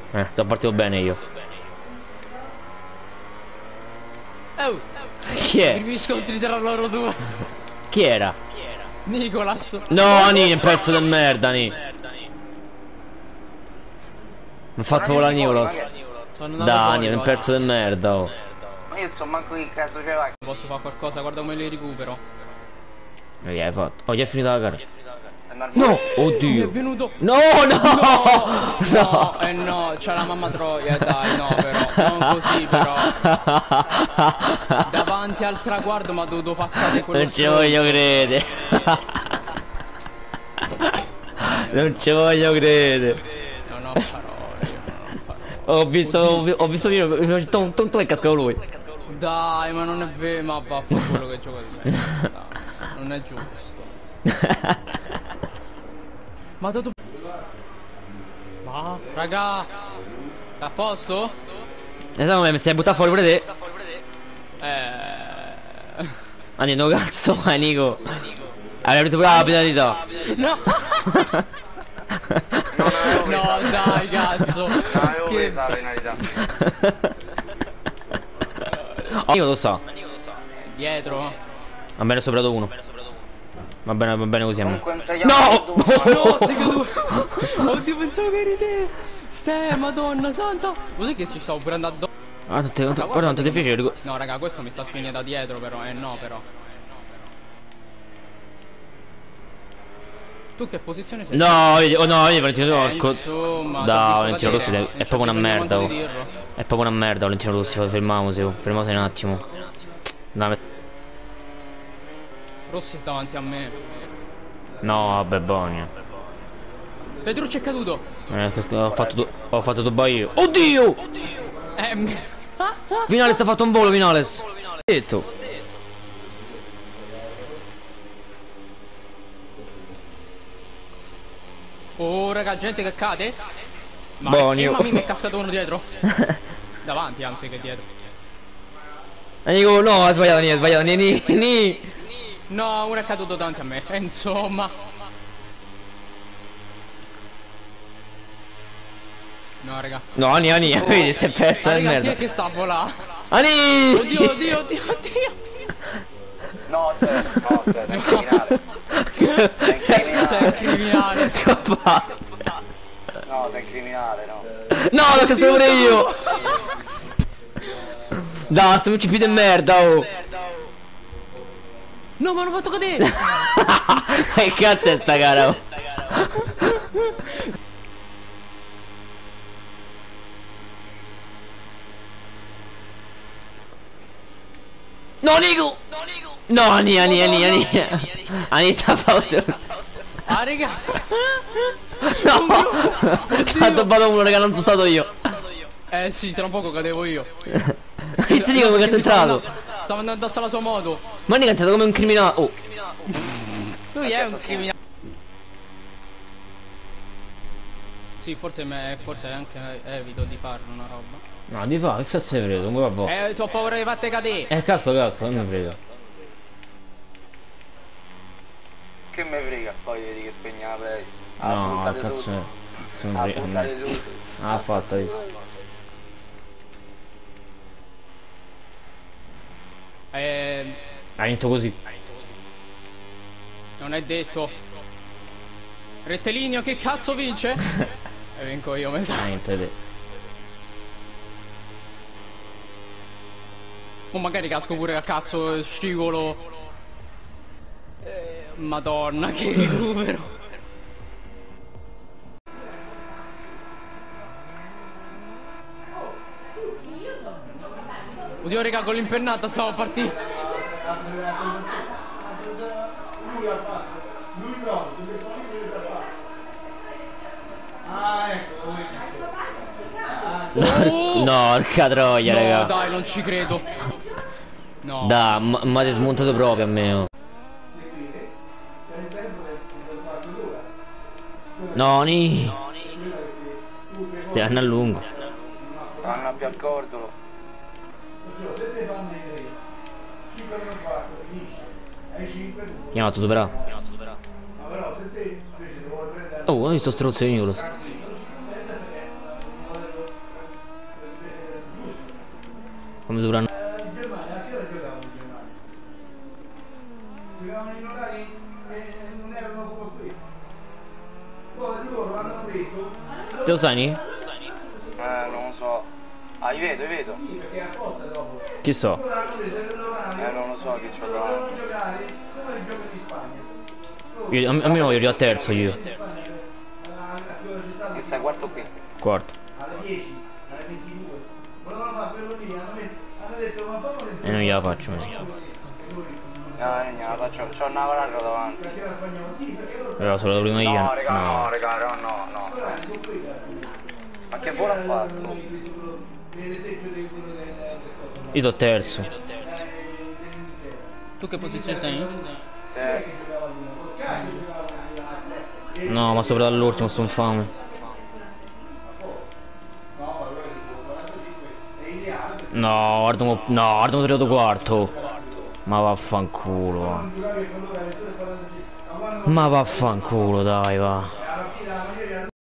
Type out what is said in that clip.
Sto partito bene io. Oh, Chi i è? primi scontri tra loro due. Chi era? Nicolas. No, Ni, un pezzo di merda, Ni. Mi ha fatto volare Nicolas. Sono andato Dani, fuori è un oggi. pezzo di merda, oh. Ma io so manco che cazzo ce l'hai. Posso fare qualcosa, guarda come li recupero. E che hai fatto? Oh, gli è finita la gara. No! No! Mi è Oddio! venuto. No, no! No, no, c'è la mamma troia, dai, no però, non così però. Davanti al traguardo mi ha dovuto far cadere quello Non ci voglio stronzo. credere. Non ci voglio credere. Non ho parole, io non ho parole. Ho visto io, tonto e cascavo lui. Dai, ma non è vero, ma vaffanculo che gioco di me. Dai, non è giusto. Ma dove... Ma, raga, a posto? Esatto, mi stai buttando fuori pure te. Andiamo cazzo, vai Nico. Hai avuto pure la penalità. No! No, dai, cazzo. Non avevo Che... presa la penalità. Oh, Nico lo sa. Dietro? Va bene, soprato uno. Va bene così a me. Comunque non sei No! No, sei caduto. Oddio, pensavo che eri te. Ste, madonna santa. Cos'è che ci stavo pure andando addosso? Ah, guarda quanto è difficile. No, raga, questo mi sta spingendo da dietro, però. No, però. Tu che posizione sei? No, vedi, oh no, vedi Valentino Insomma, da t'ho Valentino visto Rossi cadere, è proprio una non c'è merda. bisogno Oh. manco di dirlo. È proprio una merda Valentino Rossi, fermiamoci, oh. Fermiamoci un attimo. Rossi è davanti a me. No, vabbè, Bonia. Petrucci è caduto. Ho fatto due io. Oddio! Mi... Vinales ha fatto un volo, Vinales. Detto. Oh, raga, gente che cade. Ma Bonio. mamma mia, mi è cascato uno dietro. Davanti, anzi, che dietro. Nico, no, hai sbagliato, Ni. No, uno è caduto davanti a me. Insomma. No, raga. No, Ani, vedi, si è persa Ma di raga, chi è merda. che sta a volare? Ani! Oddio, oddio, oddio, oddio. No, sei criminale. Sei criminale. No, sei criminale, no. No, l'ho cascato pure io! Dai, sto CP di merda, oh! No, ma l'ho fatto cadere. Che cazzo è sta gara, oh? No, Nico! No, Ani, sta pausa. Ah, raga. No! Ci ha toppato uno, raga, non sono stato io. Sì, tra un poco cadevo io. Che ti dico come cazzo è entrato? Stavo andando addosso alla sua moto. Ma Nico è entrato come un criminale. Oh! Lui è un criminale. Sì, forse anche evito di farlo una roba. No, di fa, che cazzo è vero? Come va? T'ho paura di fatte cadere. Casco, non mi frega. Che me frega, poi vedi che spegne la play. No, buttate cazzo su. non mi frega. Buttate su. Ah, fatto, visto. Ha vinto così. Non è detto. Rettilineo che cazzo vince? E vinco io, mi sa. Ha vinto te. O magari casco pure a cazzo, scivolo. Madonna, che recupero. Oddio, raga, con l'impennata stavo a partire. No, porca troia, No, raga. dai, non ci credo. No. Dai, ma ti smontato proprio a me, oh. No, Ni. Stiamo a lungo. Vanno più al cordolo. Chiamato superato. Oh, ho visto strozzo di Nicolas. Come sopra. In Germania, a che ora giocavano in Germania? Giocavano in orari che non erano come questi. Poi loro hanno preso. Te lo sai? Non lo so. Ah, io vedo. Sì, perché apposta dopo. Chi so? Loro hanno preso l'orario. Non lo so chi Loro dovevano giocava. giocare come il gioco di Spagna. A me voglio a terzo io. A che ora c'è stato? Che sei quarto o quinto? Quarto. Alle 10, alle 22. Volevano fare quello lì, hanno detto ma fammi E non gliela faccio. No, io non la faccio. C'ho una vararro davanti. perché la spagnola sì, perché loro Però solo prima io. No, raga, No. no, raga, no. saranno sono qui Ma che buono ha fatto? nell'esempio di quello del coso. Io do terzo. Tu che posizione sei? Sesto. No, ma sopra dall'ultimo sto infame. No, guarda mo sono arrivato quarto. Ma vaffanculo. Va. Ma vaffanculo, dai, va.